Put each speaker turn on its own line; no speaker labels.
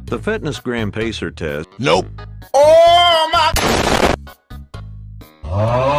The Fitness Gram Pacer test.
Nope. Oh my!